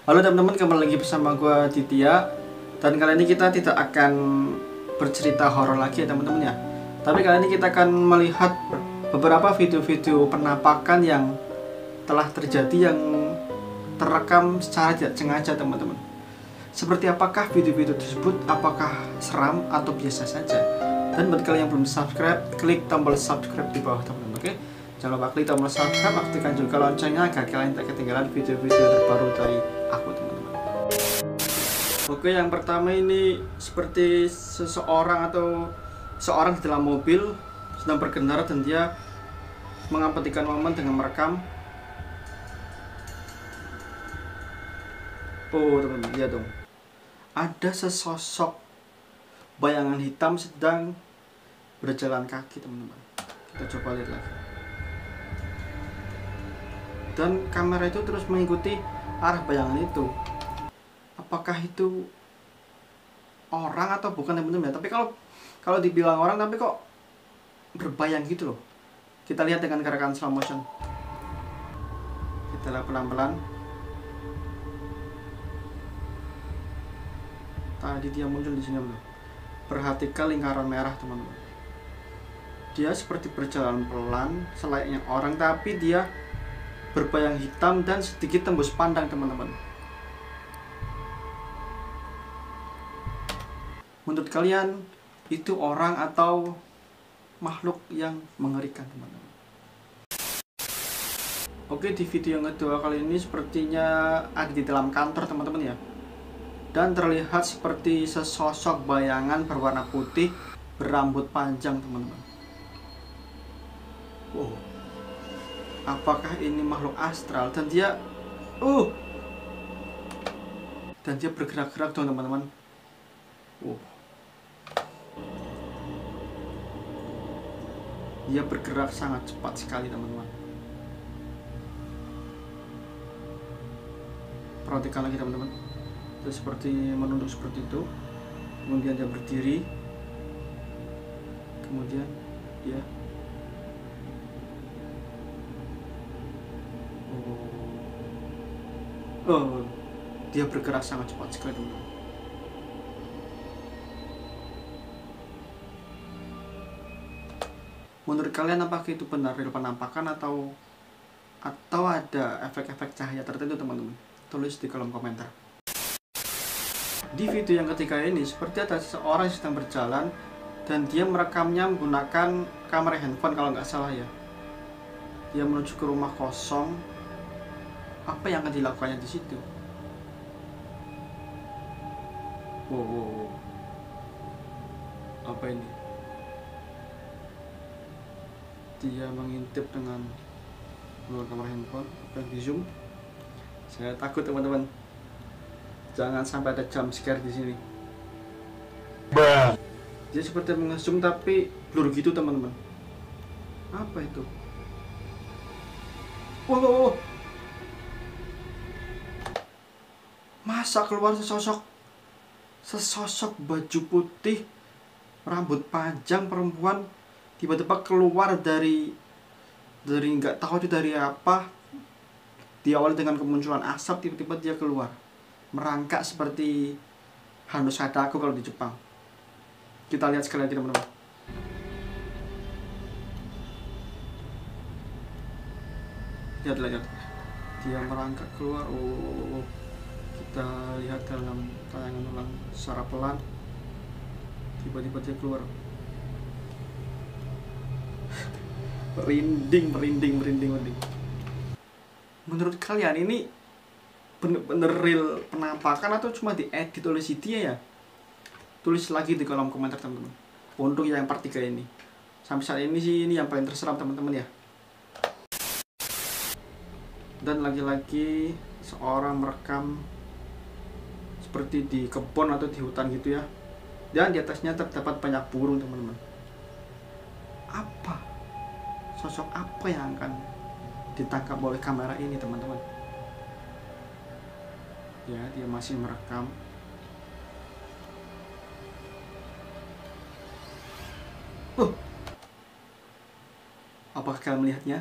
Halo teman-teman, kembali lagi bersama gue Ditya. Dan kali ini kita tidak akan bercerita horor lagi ya teman-teman ya. Tapi kali ini kita akan melihat beberapa video-video penampakan yang telah terjadi, yang terekam secara tidak sengaja teman-teman. Seperti apakah video-video tersebut? Apakah seram atau biasa saja? Dan buat kalian yang belum subscribe, klik tombol subscribe di bawah teman-teman, oke? Jangan lupa klik tombol subscribe, aktifkan juga loncengnya agar kalian tak ketinggalan video-video terbaru dari aku teman-teman. Oke, yang pertama ini seperti seseorang atau seorang di dalam mobil sedang berkendara dan dia mengabadikan momen dengan merekam. Oh teman-teman, lihat dong, ada sesosok bayangan hitam sedang berjalan kaki teman-teman. Kita coba lihat lagi. Dan kamera itu terus mengikuti arah bayangan itu. Apakah itu orang atau bukan teman-teman ya? Tapi kalau dibilang orang, tapi kok berbayang gitu loh. Kita lihat dengan gerakan slow motion. Kita lihat pelan-pelan. Tadi dia muncul di sini loh. Perhatikan lingkaran merah teman-teman. Dia seperti berjalan pelan selayaknya orang, tapi dia berbayang hitam dan sedikit tembus pandang teman-teman. Menurut kalian itu orang atau makhluk yang mengerikan teman-teman? Oke, di video yang kedua kali ini sepertinya ada di dalam kantor teman-teman ya. Dan terlihat seperti sesosok bayangan berwarna putih berambut panjang teman-teman. Wow, apakah ini makhluk astral? Dan dia bergerak-gerak tuh teman-teman. Dia bergerak sangat cepat sekali teman-teman. Perhatikan lagi teman-teman. Dia seperti menunduk seperti itu. Kemudian dia berdiri. Kemudian dia dia bergerak sangat cepat sekali teman-teman. Menurut kalian apakah itu benar real penampakan atau ada efek-efek cahaya tertentu teman-teman? Tulis di kolom komentar. Di video yang ketiga ini seperti ada seseorang yang sedang berjalan dan dia merekamnya menggunakan kamera handphone kalau nggak salah ya. Dia menuju ke rumah kosong. Apa yang akan dilakukannya di situ? Wow. Apa ini? Dia mengintip dengan luar kamera handphone. Apa yang di zoom? Saya takut teman-teman. Jangan sampai ada jump scare di sini. Dia seperti nge-zoom tapi blur gitu teman-teman. Apa itu? Wow. Masa keluar sesosok baju putih, rambut panjang perempuan tiba-tiba keluar dari nggak tahu itu dari apa. Diawali dengan kemunculan asap, tiba-tiba dia keluar merangkak seperti Hanno Sadako kalau di Jepang. Kita lihat sekali lagi teman-teman. Lihat dia merangkak keluar. Kita lihat dalam tayangan ulang secara pelan. Tiba-tiba dia keluar. merinding. Menurut kalian ini bener-bener real penampakan atau cuma diedit oleh si dia ya? Tulis lagi di kolom komentar teman-teman. Untuk yang part 3 ini. Sampai saat ini sih ini yang paling terseram teman-teman ya. Dan lagi-lagi seorang merekam seperti di kebun atau di hutan gitu ya. Dan di atasnya terdapat banyak burung teman-teman. Apa? Sosok apa yang akan ditangkap oleh kamera ini teman-teman? Ya, dia masih merekam. Apakah kalian melihatnya?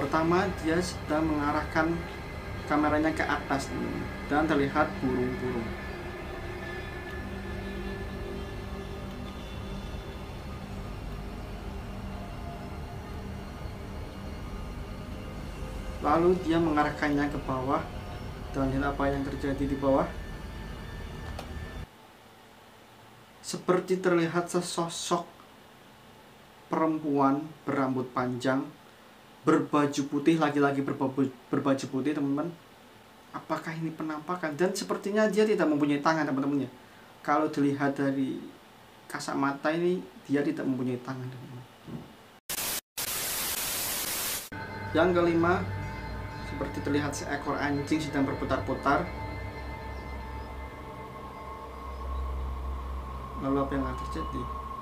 Pertama, dia sedang mengarahkan kameranya ke atas, teman-teman, dan terlihat burung-burung. Lalu dia mengarahkannya ke bawah, dan lihat apa yang terjadi di bawah. Seperti terlihat sesosok perempuan berambut panjang, berbaju putih, lagi-lagi berbaju putih, teman-teman. Apakah ini penampakan? Dan sepertinya dia tidak mempunyai tangan, teman-teman ya. Kalau dilihat dari kasat mata ini, dia tidak mempunyai tangan, teman-teman. Yang kelima, seperti terlihat seekor anjing sedang berputar-putar. Lalu apa yang akan terjadi?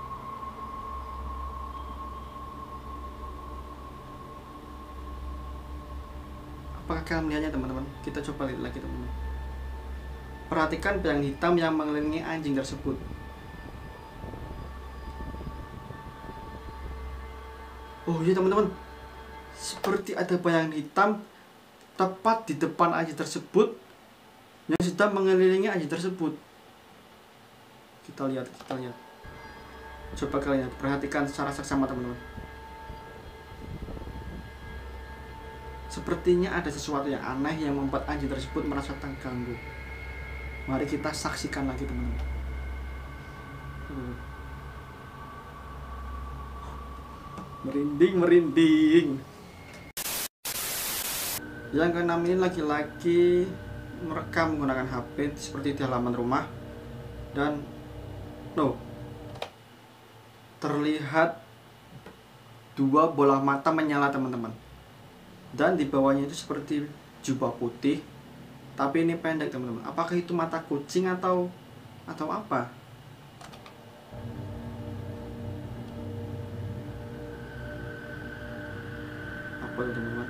Apakah kalian melihatnya, teman-teman? Kita coba lihat lagi, teman-teman. Perhatikan bayang hitam yang mengelilingi anjing tersebut. Oh iya, teman-teman, seperti ada bayang hitam tepat di depan anjing tersebut yang sedang mengelilingi anjing tersebut. Kita lihat. Coba kalian perhatikan secara seksama, teman-teman. Sepertinya ada sesuatu yang aneh yang membuat anjing tersebut merasa terganggu. Mari kita saksikan lagi, teman-teman. Merinding. Yang keenam ini laki-laki merekam menggunakan HP seperti di halaman rumah, dan terlihat dua bola mata menyala, teman-teman. Dan di bawahnya itu seperti jubah putih, tapi ini pendek, teman-teman. Apakah itu mata kucing atau apa? Apa itu, teman-teman?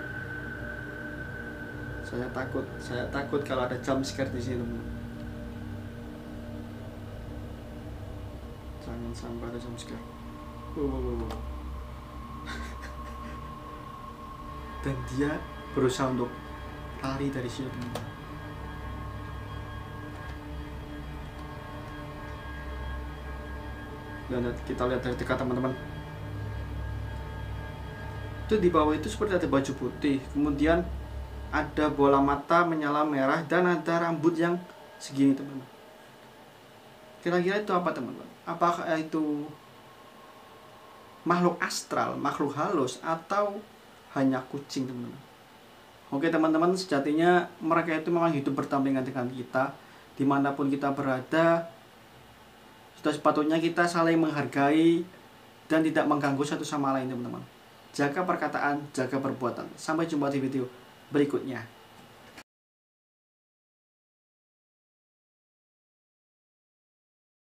Saya takut kalau ada jump scare di sini, teman-teman. Jangan sampai ada jump scare. Dan dia berusaha untuk lari dari sini, teman-teman. Dan kita lihat dari dekat, teman-teman. Itu di bawah itu seperti ada baju putih, kemudian ada bola mata menyala merah, dan ada rambut yang segini, teman-teman. Kira-kira itu apa, teman-teman? Apakah itu makhluk astral, makhluk halus, atau hanya kucing, teman-teman? Oke, teman-teman, sejatinya mereka itu memang hidup berdampingan dengan kita. Dimanapun kita berada, sudah sepatutnya kita saling menghargai dan tidak mengganggu satu sama lain, teman-teman. Jaga perkataan, jaga perbuatan. Sampai jumpa di video berikutnya.